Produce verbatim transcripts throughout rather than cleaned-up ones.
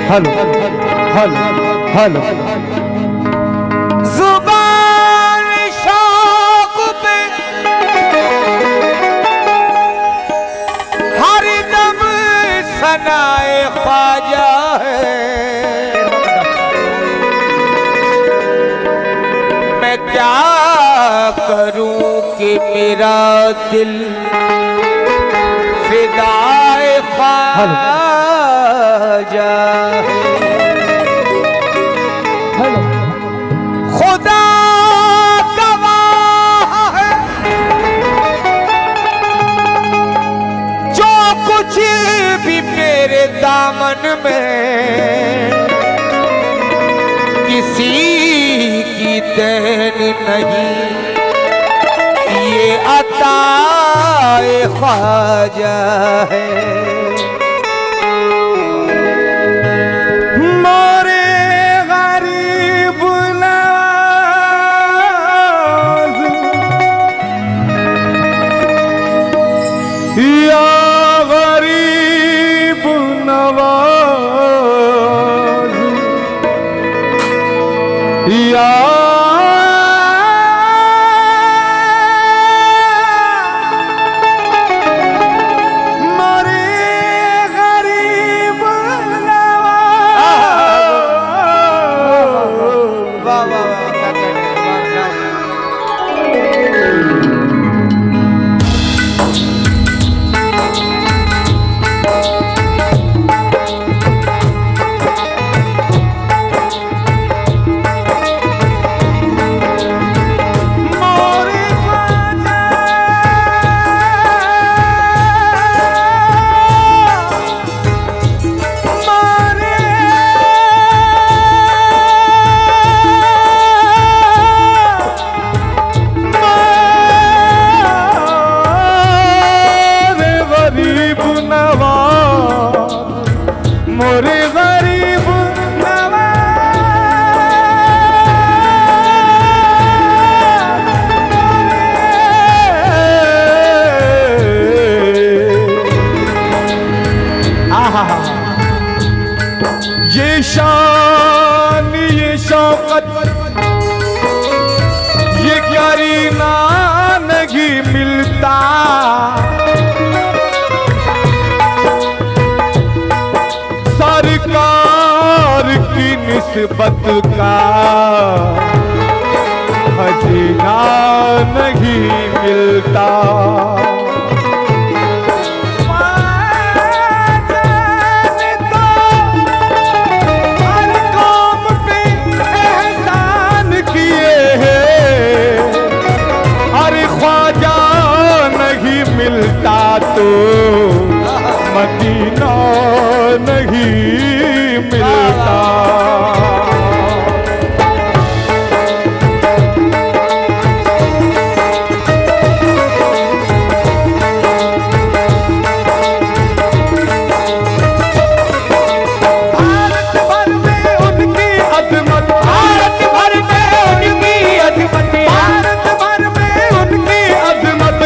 Hello hello hello जुबान शौक पे हर दम सनाए ख्वाजा है। मैं क्या करूं कि मेरा दिल फिदाए ख्वाजा है। खुदा गवाह है जो कुछ भी मेरे दामन में किसी की देन नहीं, ये अताए ख्वाजा है। ये शान ये शौकत ये करीना नहीं मिलता, सरकार की निस्बत का खजीना नहीं मिलता। मिलता तो मदीना नहीं मिलता। भारत भर में उनकी अजमत, भारत भर में उनकी अजमत, भारत भर में उनकी अजमत,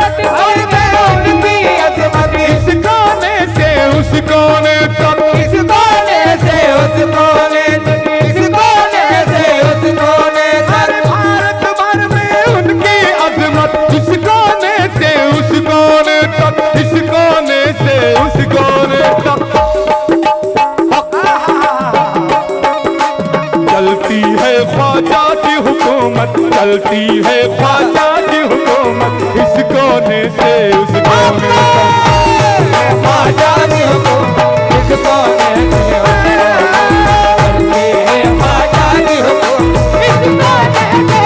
इस कोने से उस कोने तक, इस कोने से उस कोने तक, इस कोने से उस कोने तक, भारत भर में उनकी अजमत, इस कोने से उस कोने तक, इस कोने से उस कोने तक। चलती है ख्वाजा की हुकूमत, चलती है ख्वाजा की हुकूमत, इस कोने से उस कोने तक। ख्वाजा की हुकूमत इस कोने से चलती है, ख्वाजा की हुकूमत इस कोने से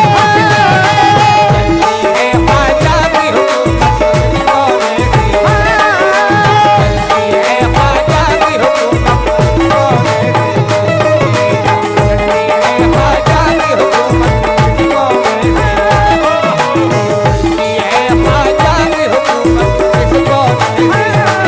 चलती है, ख्वाजा की हुकूमत इस कोने से चलती है, ख्वाजा की हुकूमत इस कोने से चलती है, ख्वाजा की हुकूमत इस कोने से चलती है, ख्वाजा की हुकूमत इस कोने से।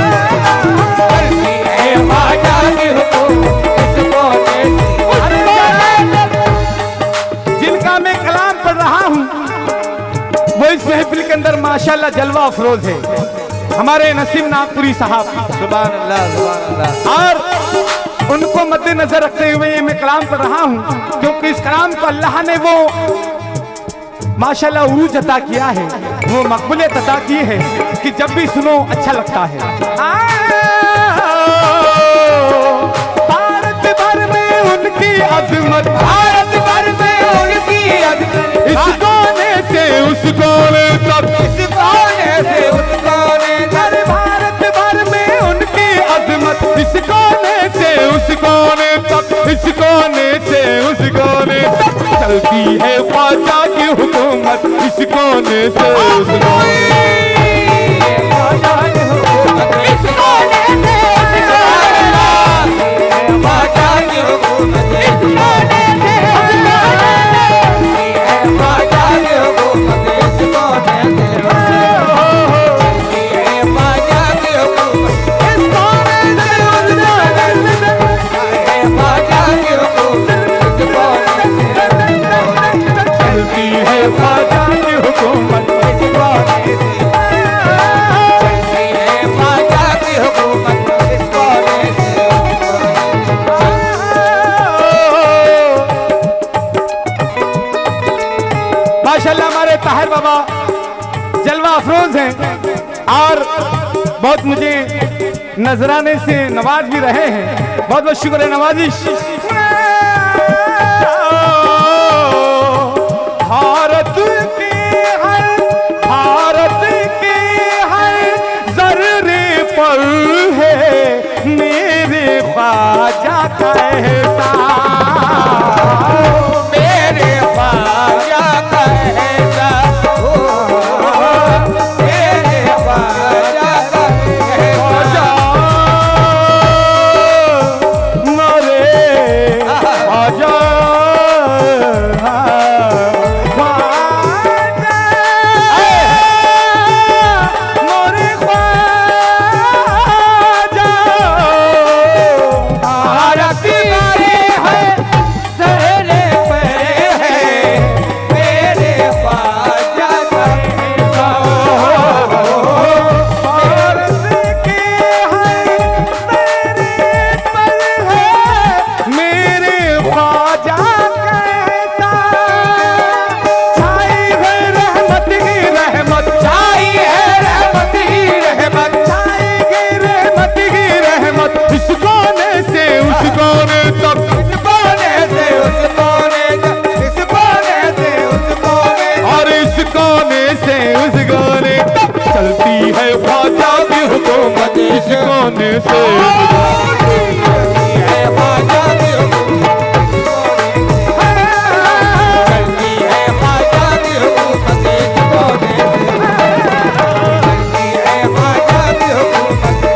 जिनका मैं कलाम पढ़ रहा हूँ वो इस महफिल के अंदर माशाल्लाह जलवा अफरोज है, हमारे नसीम नागपुरी साहब। सुभान अल्लाह, सुभान अल्लाह। और उनको मद्देनजर रखते हुए ये मैं कलाम कर रहा हूँ, क्योंकि इस कलाम को अल्लाह ने वो माशाल्लाह उरूज अता किया है, वो मकबूलियत अता की है कि जब भी सुनो अच्छा लगता है। भारत भर में उनकी अजमत, भारत भर में उनकी अजमत, इस कोने से उस कोने तक, इस कोने से उस कोने तक, भारत भर में उनकी अजमत, इस कोने से उस कोने तक, इस कोने से उस कोने तक चलती है ख्वाजा की हुकूमत, इस कोने से उस कोने, ख्वाजा की हुकूमत, इस कोने से उस कोने, ख्वाजा की हुकूमत, इस कोने से उस कोने, ख्वाजा की हुकूमत, इस कोने से उस कोने, ख्वाजा की हुकूमत, इस कोने से उस कोने, ख्वाजा की हुकूमत, इस कोने से चलती है ख्वाजा की हुकूमत, इस कोने से चलती है ख्वाजा की हुकूमत, इस कोने से। माशाल्लाह हमारे ताहिर बाबा जलवा अफरोज हैं और बहुत मुझे नजराने से नवाज भी रहे हैं, बहुत बहुत शुक्र नवाजिश। भारत के हर, भारत के हर जर्रे पर है मेरे ख्वाजा का एहसान, मेरे ख्वाजा का एहसान, मेरे ख्वाजा का एहसान, मेरे ख्वाजा चलती है ख्वाजा की हुकूमत, इस कोने से चलती है ख्वाजा की हुकूमत, चलती है ख्वाजा की हुकूमत, इस कोने से चलती है ख्वाजा की हुकूमत,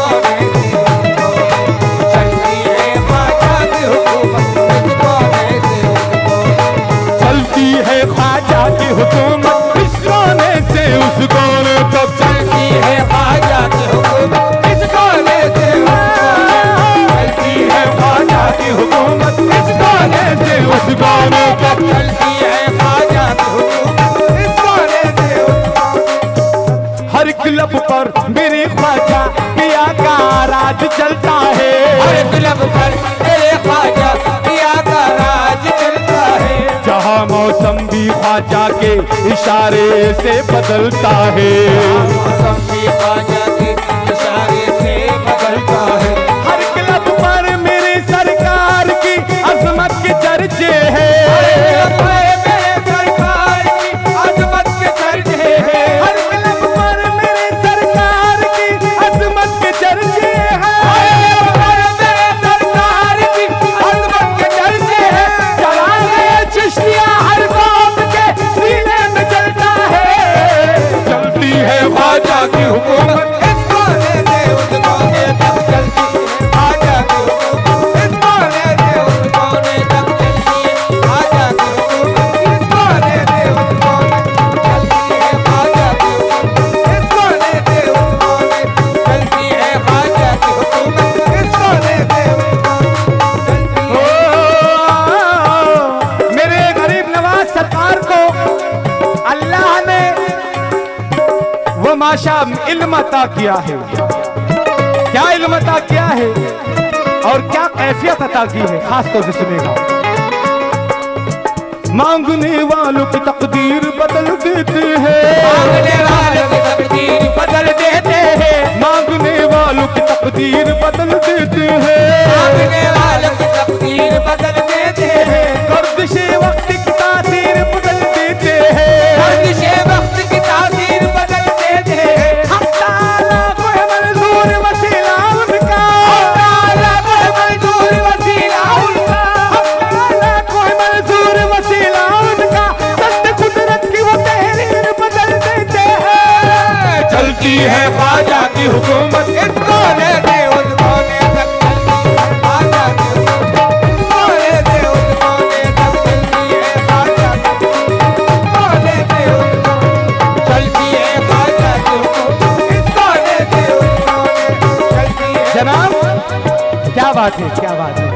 चलती है ख्वाजा की हुकूमत, इस कोने से चलती है ख्वाजा की हुकूमत, इस कोने से उस कोने तक, चलती है ख्वाजा की हुकूमत, इस कोने से चलती है ख्वाजा की हुकूमत, इस कोने से उस कोने तक, चलती है ख्वाजा की हुकूमत, इस कोने से। हर क्लब पर मेरे ख्वाजा पिया का राज चलता है, हर क्लब पर मेरे ख्वाजा पिया का राज चलता है, जहाँ मौसम भी ख्वाजा के इशारे से बदलता है, मौसम भी ख्वाजा के इशारे से बदलता है, हर क्लब पर मेरे सरकार की अजमत के चर्चे हैं, हर क्लब पर मेरे सरकार की अजमत के चर्चे हैं, हर क्लब पर मेरे सरकार की अजमत के चर्चे हैं, हर क्लब पर मेरे सरकार की अजमत के चर्चे हैं, चला गए चिश्तिया हर कौम के सीने में चलता है, चलती है ख्वाजा की हुकूमत, इस कोने से उस कोने तक, चलती है ख्वाजा की हुकूमत, इस कोने से उस कोने तक, चलती है ख्वाजा की हुकूमत, इस कोने से उस कोने चलती है ख्वाजा की हुकूमत, इस कोने से उस कोने चलती है ख्वाजा की हुकूमत, इस कोने से उस कोने चलती है। मेरे गरीब नवाज सरकार को अल्लाह ने वो माशा इल्म अता किया है, क्या इल्म अता किया है, और क्या कैफियत अता की है, खास तौर से सुनेगा। मांगने वालों की तकदीर बदल देते हैं, मांगने वालों की तकदीर बदल देते हैं, मांगने वालों की तकदीर बदल देते हैं, मांगने वालों की तकदीर बदल देते हैं, गर्दिशे वक्त की तासीर बदल देते हैं, गर्दिशे वक्त की तासीर बदल देते हैं। हम ताला को है मंजूर वसीला उनका, हम ताला को है मंजूर वसीला उनका, हम ताला को है मंजूर वसीला उनका, दस्त कुदरत की वो तहरीर बदल देते हैं। चलती है ख्वाजा की हुकूमत, इसको ले दे उसको ले तक चलती है ख्वाजा की हुकूमत, इसको ले दे उसको ले तक चलती है ख्वाजा की हुकूमत, इसको ले दे उसको चलती है ख्वाजा की हुकूमत, इसको ले दे उसको ले चलती है। जनाब क्या बात है, क्या बात है।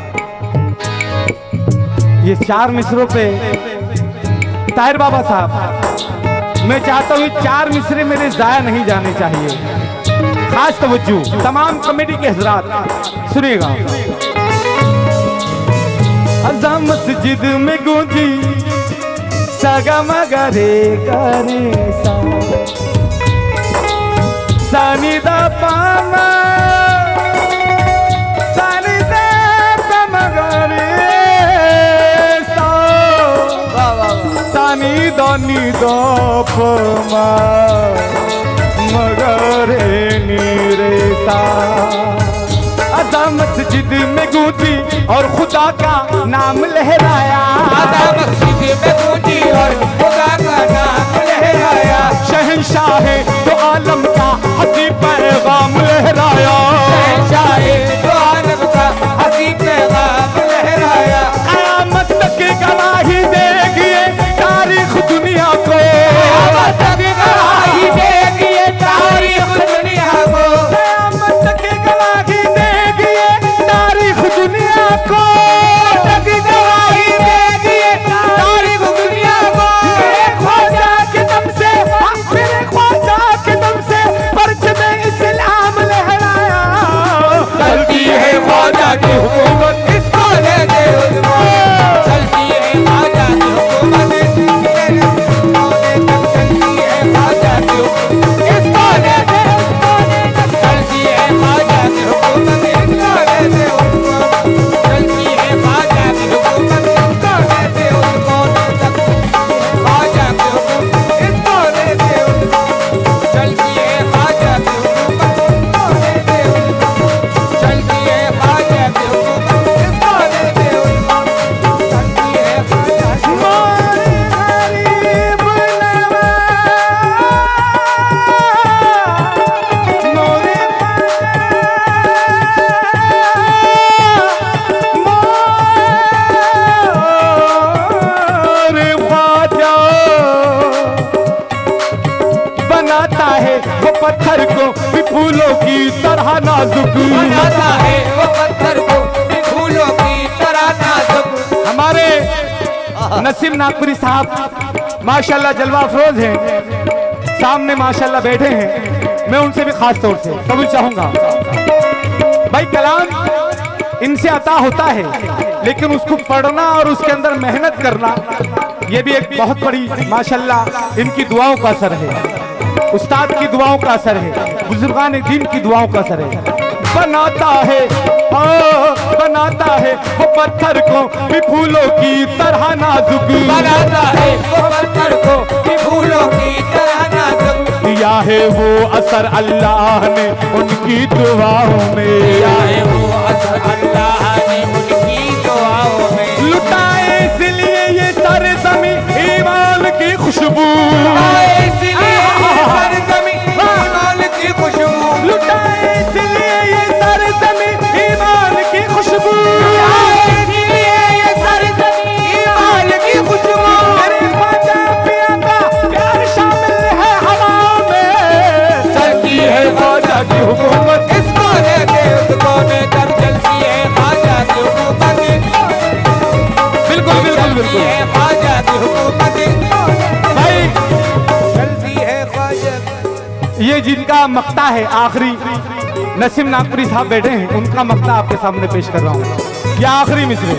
ये चार मिसरों पे ताहिर बाबा साहब, मैं चाहता हूँ ये चार मिसरे मेरे जाया नहीं जाने चाहिए। खास तवज्जो तमाम कमेटी के हजरात सुनिएगा। अज़ा मस्जिद में गूंजी सागा मगा रे गारे सा, सानिदा पामा सानिदा पामा गारे सा, सानिदा निदा पामा मगरे नीरे सा। अज़ा मस्जिद में गूंजी और खुदा का नाम लहराया, अज़ा मस्जिद में गूंजी और खुदा का नाम लहराया, शहंशाह तो आलम का हसी पैगाम लहराया, शहंशाह तो आलम का हसी पैगाम लहराया। क़यामत तक गवाही देगी तारीख दुनिया को, क़यामत तक गवाही देगी तारीख दुनिया को, क़यामत तक गवाही देगी तारीख दुनिया को, तक गवाही देगी तारीख दुनिया को। मेरे ख्वाजा के दम से, मेरे ख्वाजा के दम से परचम इस्लाम लहराया। चलती है ख्वाजा की हुकूमत, इसको ले दे उसको, चलती है ख्वाजा की हुकूमत, इसको ले दे उसको ले तक चलती है ख्वाजा की हुकूमत, इसको ले दे उसको ले तक चलती है ख्वाजा की हुकूमत, इसको ले दे उसको चलती है ख्वाजा की हुकूमत, इसको ले दे उसको ले तक ख्वाजा की हुकूमत, इसको ले दे उसको चलती है ख्वाजा की हुकूमत, इसको ले दे उसको चलती है ख्वाजा की हुकूमत, इसको ले दे उसको चलती है ख्वाजा की मोरे गरीब नवाज, मोरे मोरे ख्वाजा बनाता है वो पत्थर को भी फूलों की तरह नाजुक, बनाता है वो पत्थर को भी फूलों की तरह नाजुक। हमारे नसीम नागपुरी साहब माशाल्लाह जलवा अफरोज हैं, सामने माशाल्लाह बैठे हैं, मैं उनसे भी खास तौर से कबूल चाहूंगा। भाई कलाम इनसे अता होता है, लेकिन उसको पढ़ना और उसके अंदर मेहनत करना ये भी एक बहुत बड़ी माशाल्लाह इनकी दुआओं का असर है, उस्ताद की दुआओं का असर है, बुजुर्गान दीन की दुआओं का असर है। बनाता है ओ, बनाता है वो पत्थर को भी फूलों की तरह नाजुक, बनाता है वो पत्थर को भी फूलों की तरह नाजुक। दिया है वो असर अल्लाह ने उनकी दुआओं में, दिया है वो असर अल्लाह ने उनकी दुआओं में, लुटाए इसलिए ये सरज़मीं ईमान की खुशबू, इसलिए ये सरज़मीं ईमान की खुशबू, लुटाए इसलिए ये सरज़मीं ईमान की खुशबू, इसलिए ये सरज़मीं ईमान की खुशबू। मेरे ख्वाजा पिया का प्यार शामिल है हवा में, चलती है ख्वाजा की हुकूमत, इसको ले दे उसको ले तक चलती है ख्वाजा की हुकूमत, बिल्कुल बिल्कुल चलती बिल्कुल है ख्वाजा की हुकूमत, भाई। चलती है ख्वाजा। ये जिनका मक्ता है आखिरी नसीम नागपुरी साहब बैठे हैं, उनका मक्ता आपके सामने पेश कर रहा हूँ। क्या आखिरी मिसरे।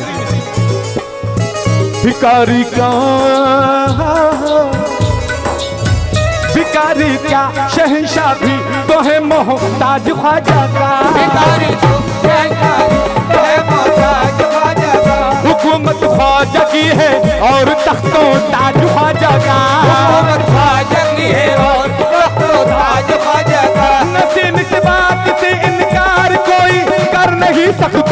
भिकारी का भिकारी क्या शहंशाह भी तो है मोहताज ख्वाजा का। भिखारी तो शहंशाह तो है मोहताज ख्वाजा का। हुकूमत ख्वाजा की है और तख्तों ताज ख्वाजा का। हुकूमत ख्वाजा की है और तख्तों ताज ख्वाजा का। नसीम इस बात से इनकार कोई कर नहीं सकता